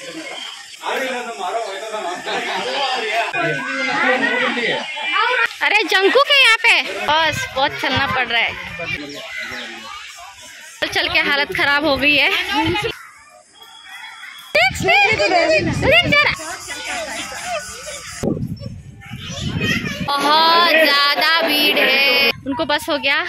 अरे जंकू के यहाँ पे बस बहुत चलना पड़ रहा है। चल के हालत खराब हो गई है। बहुत ज्यादा भीड़ है। उनको बस हो गया।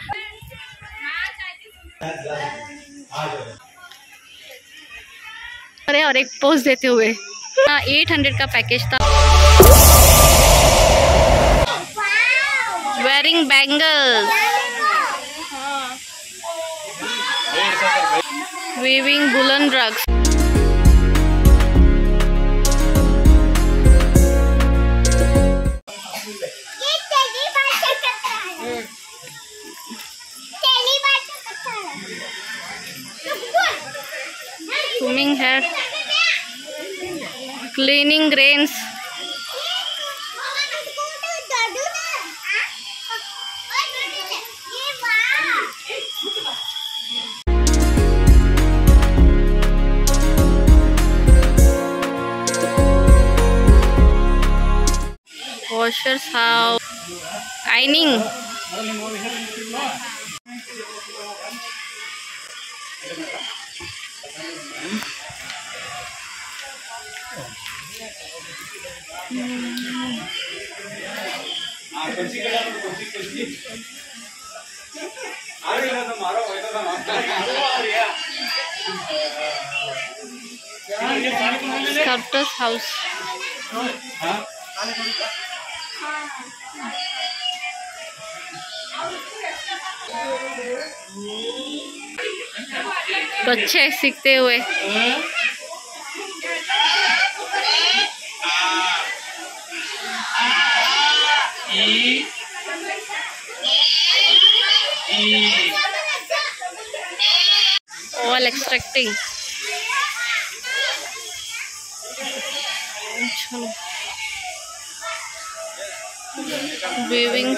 अरे और एक पोज देते हुए 800 का पैकेज था। Wearing bangles, weaving woollen rugs. Swimming hair, cleaning grains, washers house, ironing. Sculptor's house. बच्चे सीखते हुए। All extracting. Weaving.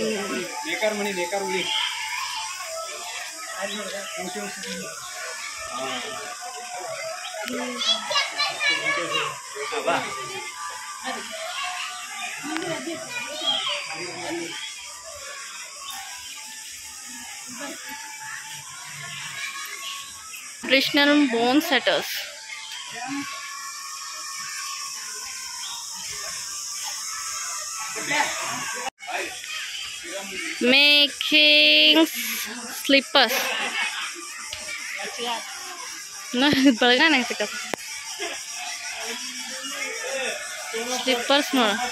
Traditional bone setters. Making slippers. No, बढ़गा नहीं सकता। Slippers no.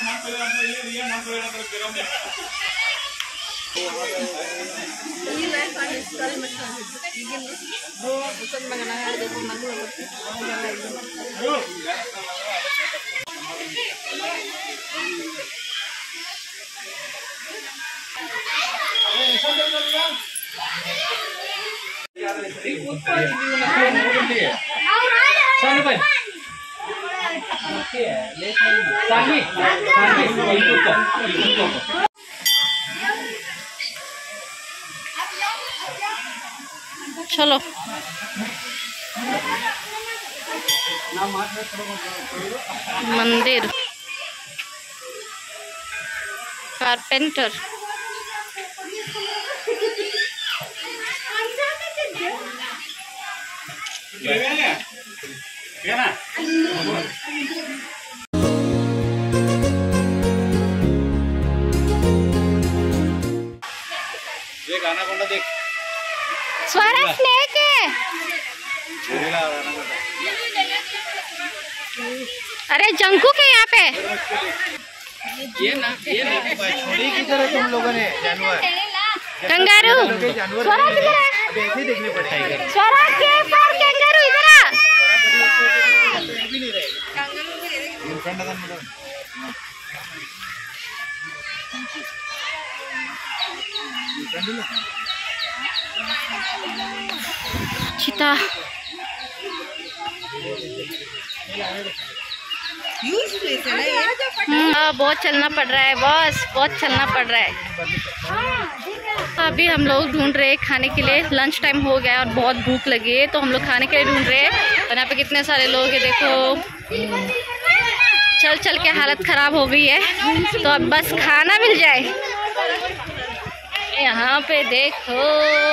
चलो मंदिर, कारपेंटर, गाना कौन देख स्वरा स्नेक है। अरे जंकू के यहाँ पे ये ना छोड़ी किधर है तुम लोगों ने? जानवर कंगारू। स्वरा किधर है? अभी ऐसे देखने पड़ेगा। स्वरा के पर कंगारू इधर आ। भी नहीं रहेगा। चीता बहुत चलना पड़ रहा है बॉस, बहुत चलना पड़ रहा है। अभी हम लोग ढूंढ रहे हैं खाने के लिए, लंच टाइम हो गया और बहुत भूख लगी है, तो हम लोग खाने के लिए ढूंढ रहे हैं। और यहाँ पे कितने सारे लोग हैं, देखो चल चल के हालत खराब हो गई है, तो अब बस खाना मिल जाए। यहाँ पे देखो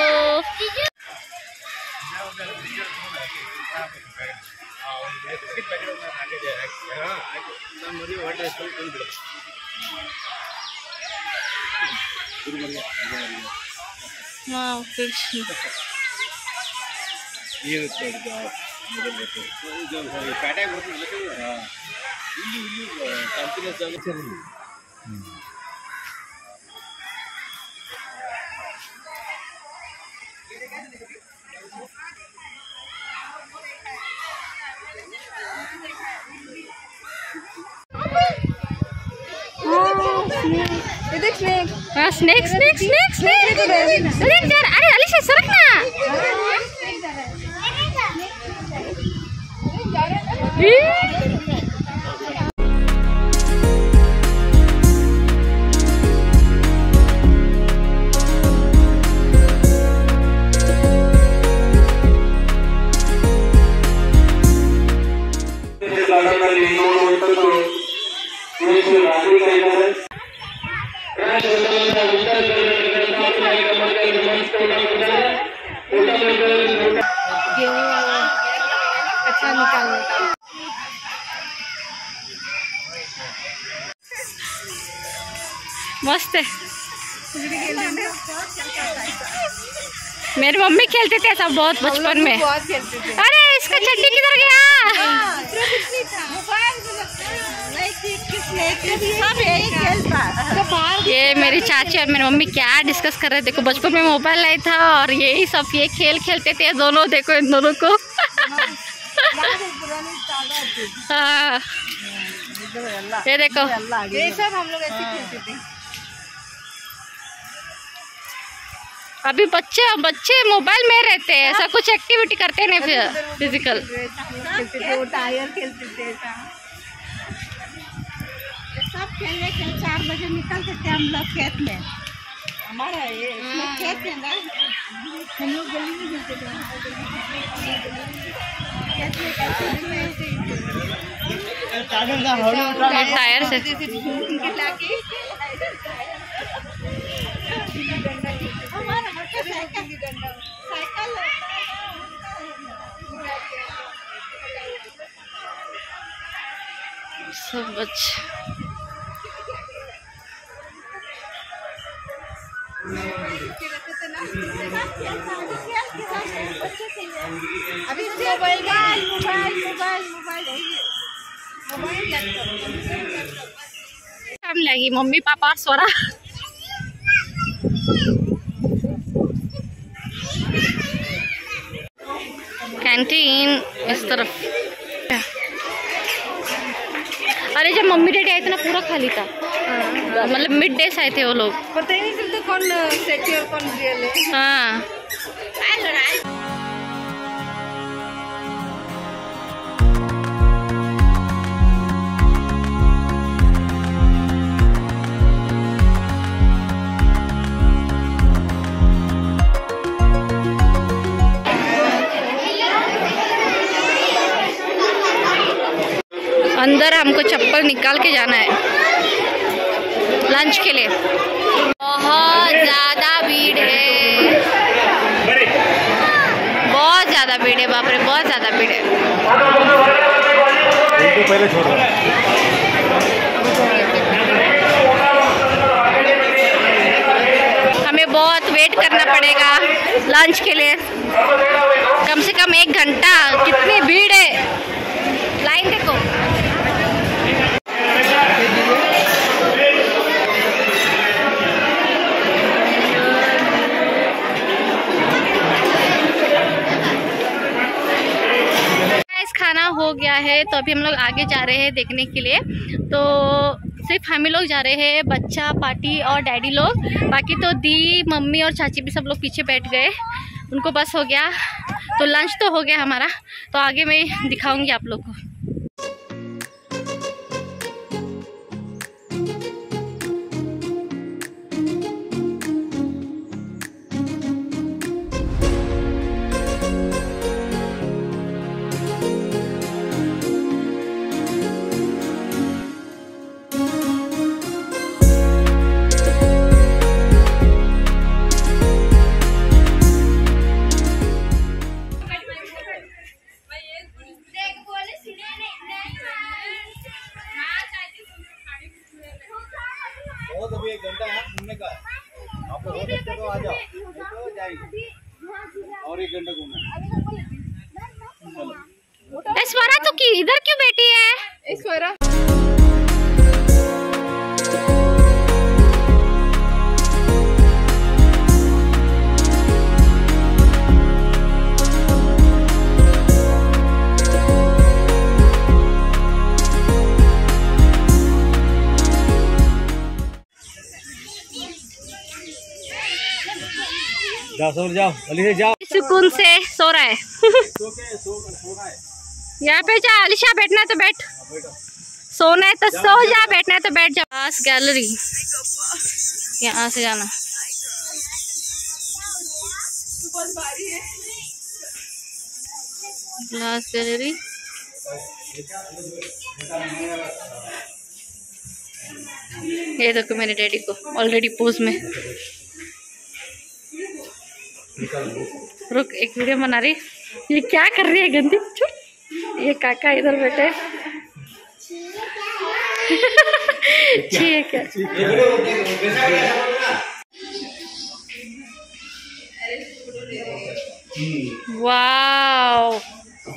स्नेक स्नेक स्नेक स्नेक। अरे अलीशा सरक ना। मस्त है। मेरी मम्मी खेलते थे सब बहुत बचपन में। अरे इसका चड्डी किधर गया? ये मेरी चाची और मेरी मम्मी क्या डिस्कस कर रहे थे। देखो बचपन में मोबाइल नहीं था और यही सब ये खेल खेलते थे दोनों। देखो इन दोनों को। हाँ ये देखो, ये सब हम लोग ऐसे खेलते थे। अभी बच्चे मोबाइल में रहते हैं, ऐसा कुछ एक्टिविटी करते नहीं फिजिकल। खेलते थे, वो टायर खेलते थे, सब खेलने के 4 बजे निकलते थे हम लोग खेत में। हमारा ये खेत है ना, हम लोग गली में खेलते थे। टायर से सब बच्चे अभी मोबाइल हम लगी मम्मी पापा और सोरा। कैंटीन इस तरफ। अरे जब मम्मी डैडी आए थे ना पूरा खाली था, मतलब मिड डे से आए थे वो लोग। पता ही नहीं चलता कौन सच्ची और कौन रियल है। हाँ अंदर हमको चप्पल निकाल के जाना है लंच के लिए। बहुत ज़्यादा भीड़ है, बहुत ज़्यादा भीड़ है, बाप रे बहुत ज़्यादा भीड़ है। पहले छोड़ो। हमें बहुत वेट करना पड़ेगा लंच के लिए, कम से कम 1 घंटा। कितनी भीड़ है, लाइन देखो। खाना हो गया है, तो अभी हम लोग आगे जा रहे हैं देखने के लिए। तो सिर्फ हम ही लोग जा रहे हैं, बच्चा पार्टी और डैडी लोग। बाकी तो दी मम्मी और चाची भी सब लोग पीछे बैठ गए, उनको बस हो गया। तो लंच तो हो गया हमारा, तो आगे मैं दिखाऊंगी आप लोग को। जाओ तो जाएंगे और 1 घंटा घूमना। स्वरा तो की इधर क्यों बैठी है? स्वरा जाओ अली से जाओ। सुकून से सो रहा है। यहाँ पे जा अलीशा, बैठना है तो बैठ, सोना है तो सो जा, बैठना है तो बैठ जा। ग्लास गैलरी, यहाँ से जाना। ग्लास गैलरी ये देखो मेरे डैडी को ऑलरेडी पोज में। रुक, एक वीडियो बना रही। ये क्या कर रही है गंदी? ये काका इधर बैठे। ठीक है। वाव,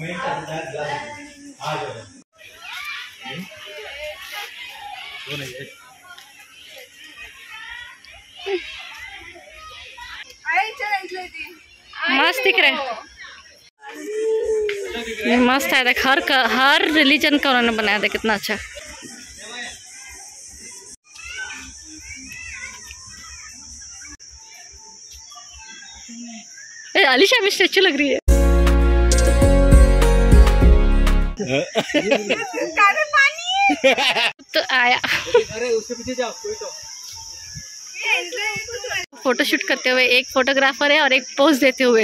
मस्त दिख रहे। ये मस्त है, देख हर रिलीजन का उन्होंने बनाया था, कितना अच्छा। अलीशा भी स्टैचू लग रही है। तो आया। अरे उसके पीछे जाओ, कोई तो फोटो शूट करते हुए एक फोटोग्राफर है और एक पोज देते हुए।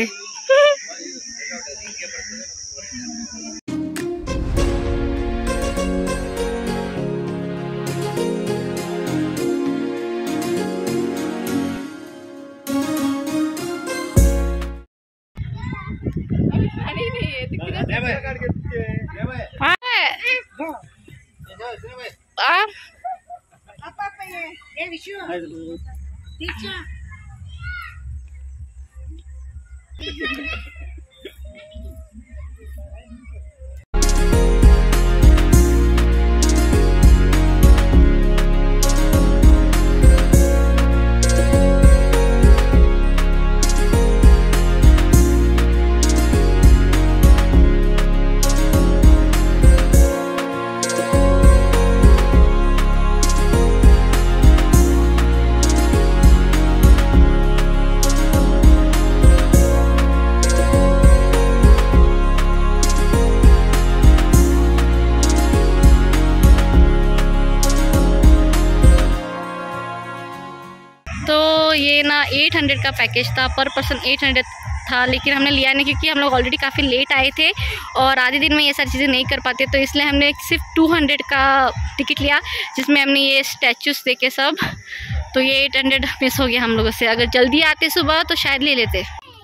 ये ना 800 का पैकेज था, पर पर्सन 800 था, लेकिन हमने लिया नहीं क्योंकि हम लोग ऑलरेडी काफ़ी लेट आए थे और आधे दिन में ये सारी चीज़ें नहीं कर पाते, तो इसलिए हमने सिर्फ 200 का टिकट लिया, जिसमें हमने ये स्टैचूज़ देखे सब। तो ये 800 मिस हो गया हम लोगों से। अगर जल्दी आते सुबह तो शायद ले लेते।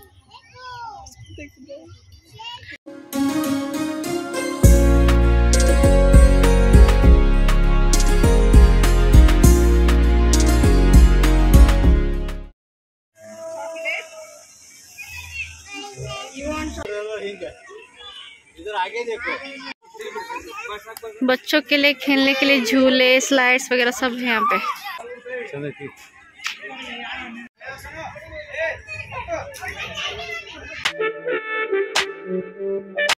इधर आगे देखो, बच्चों के लिए खेलने के लिए झूले, स्लाइड्स वगैरह सब है यहाँ पे।